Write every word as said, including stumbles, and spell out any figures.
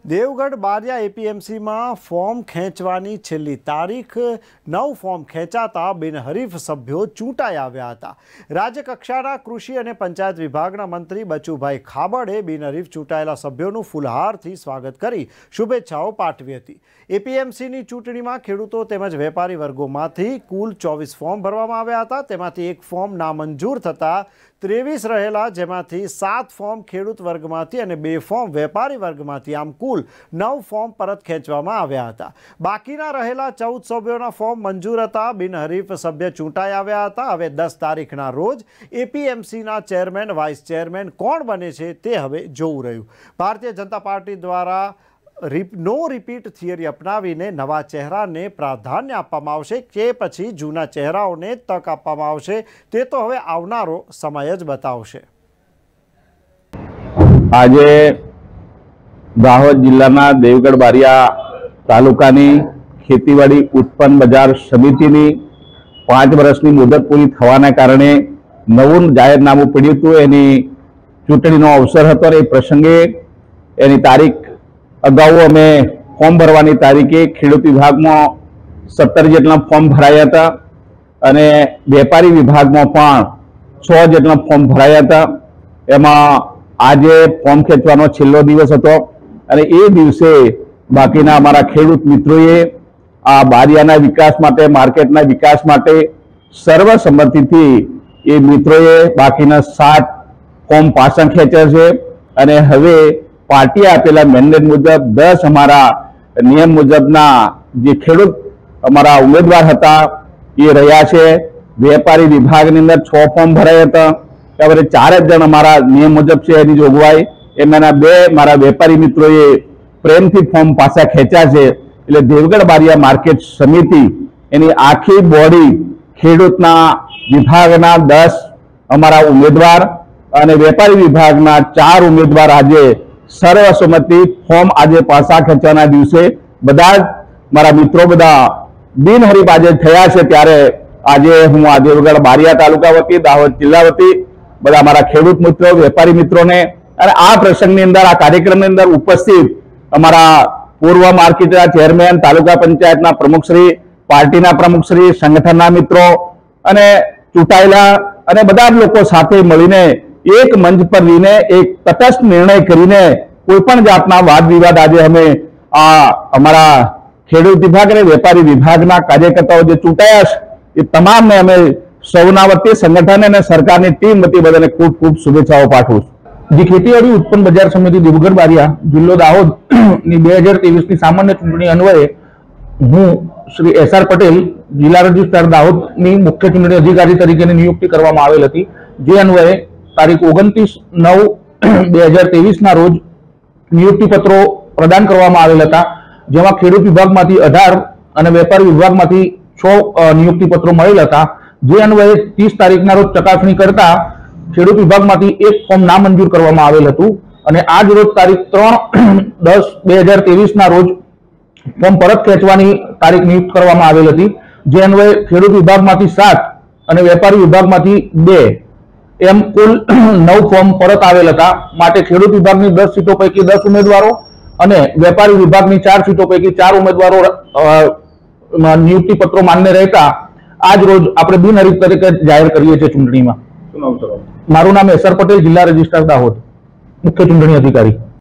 Deogarh Baria APMC में form खेंचवानी छेल्ली तारीख नौ फॉर्म खेंचाता बिनहरीफ सभ्यों चूंटाई आव्या हता। राज्य कक्षाना कृषि और पंचायत विभागना मंत्री बचुभाई खाबड़े बिनहरीफ चूंटायेला सभ्योनुं फूलहारथी स्वागत करी शुभेच्छाओं पाठवी हती। एपीएमसीनी चूंटणीमां खेडूतो तेमज वेपारी वर्गोमांथी कुल चौवीस फॉर्म भरवामां आव्या हता। तेमांथी एक फॉर्म नामंजूर थता तेवीस रहेला, जेमांथी सात फॉर्म खेडूत वर्गमांथी अने बे फॉर्म वेपारी वर्गमांथी आम कुल नौ फॉर्म परत खेंचवामां आव्या हता। बाकीना रहेला चौदह सभ्योना फॉर्म मंजूर हता। बिनहरीफ सभ्य चूंटाई आव्या हता। हवे दस तारीखना रोज एपीएमसीना चेरमेन वाइस चेरमेन कोण बने छे ते हवे जोवुं रह्युं। भारतीय जनता पार्टी द्वारा रिप नो रिपीट थियरी अपनावीने नवा चेहराने प्राधान्य आपवामां आवशे के पछी जूना चेहराओने तक आपवामां आवशे ते तो हवे आवनारो समय ज बतावशे। आजे दाहोद जिल्लाना देवगढ़ बारिया तालुकानी खेतीवाड़ी उत्पन्न बजार समितिनी पांच वर्षनी मुदत पूरी थवाना कारणे नवुं जाहेरनामું પડ્યું હતું। એની ચૂંટણીનો અવસર હતો। એ પ્રસંગે એની તારીખ અગાઉ અમે ફોર્મ ભરવાની તારીખે ખેડૂત વિભાગમાં સત્તર જેટલા ફોર્મ ભરાયા હતા અને વેપારી વિભાગમાં પણ છ જેટલા ફોર્મ ભરાયા હતા। એમાં આજે ફોર્મ ખેંચવાનો છેલ્લો દિવસ હતો અને એ દિવસે બાકીના અમારા ખેડૂત મિત્રોએ આ બારિયાના વિકાસ માટે, માર્કેટના વિકાસ માટે સર્વસંમતિથી એ મિત્રોએ બાકીના સાત ફોર્મ પાછા ખેંચ્યા છે અને હવે पार्टी आपेला मेन्डेट मुजब दस अमारा नियम मुजबना जे खेडूत अमारा उम्मीदवार हता ये रह्या छे। वेपारी विभागनी अंदर छ फॉर्म भराया हता। त्यारे चार जण अमारा नियम मुजब छे एनी जोगवाई। एमांना बे मारा वेपारी मित्रोए प्रेमथी फॉर्म पाछा खेंच्या छे। एटले देवगढ़ बारिया मार्केट समिति एनी आखी बॉडी खेडूतना विभागना दस अमारा उम्मीदवार अने वेपारी विभागना चार उम्मीदवार आज सर्वसम्मति फॉर्म आज पासा खेंचवाना दिवसे बधा मारा मित्रों बधा बिनहरीफ आज थया छे। त्यारे आज हूँ आ देवगढ़ बारिया तालुका वती, दाहोद जिल्ला वती बधा मारा खेडूत मित्रों, वेपारी मित्रों ने अने आ प्रसंगनी अंदर, आ कार्यक्रमनी अंदर उपस्थित अमारा पूर्व मार्केटना चेरमेन, तालुका पंचायतना प्रमुखश्री, पार्टीना प्रमुखश्री, संगठनना मित्रों अने चूंटायेला अने बधा लोको साथे मळीने एक मंच पर लीने एक तटस्थ निर्णय करीने कोईपण जातना वाद विवाद आज हमें आ अमारा खेडूत विभाग ने वेपारी विभागना कार्यकर्ताओं जो चूंटाया ये तमाम ने हमें सौना वती संगठन ने सरकारनी टीम वती बधाने खूब खूब शुभेच्छाओं पाठवुं। जी खेतीवाड़ी उत्पन्न बजार समिति देवगढ़ बारिया जिल्लो दाहोद ની બે હજાર ત્રેવીસ ની સામાન્ય ચૂંટણી અન્વયે હું શ્રી એસ આર પટેલ જિલ્લા રજિસ્ટ્રાર દાહોદની મુખ્ય ચૂંટણી અધિકારી તરીકેની નિયુક્તિ કરવામાં આવેલ હતી। જે અન્વયે तारीख ओगणतीस नौ बे हजार तेवीस ना रोज नियुक्ति पत्रों प्रदान करवामां आवेल हता। जेमां खेडूत विभागमांथी अठार अने वेपारी विभागमांथी छ नियुक्ति पत्रों मळेल हता। जे अन्वये तीस तारीखना रोज चकासणी करता खेडूत विभागमांथी एक फॉर्म नामंजूर करवामां आवेल हतुं अने आज रोज तारीख त्रण दस बे हजार तेवीस ना रोज फॉर्म परत खेंचवानी तारीख नियुक्त करवामां आवेल हती। जे अन्वये खेडूत विभागमांथी सात अने वेपारी विभागमांथी बे एम कुल नौ फॉर्म परत आवेल हता। माटे खेडूत विभागनी दस सीटों पैकी दस उम्मीदवारों अने वेपारी विभागनी चार सीटों पैकी चार उम्मीदवारों नियुक्ति पत्रों मान्य रहता आज रोज आपणे बिनहरीफ तरीके जाहिर करीए छीए। चूंटणीमां मारुं नाम एस आर पटेल, जिल्ला रजिस्ट्रार दाहोद, मुख्य चूंटणी अधिकारी।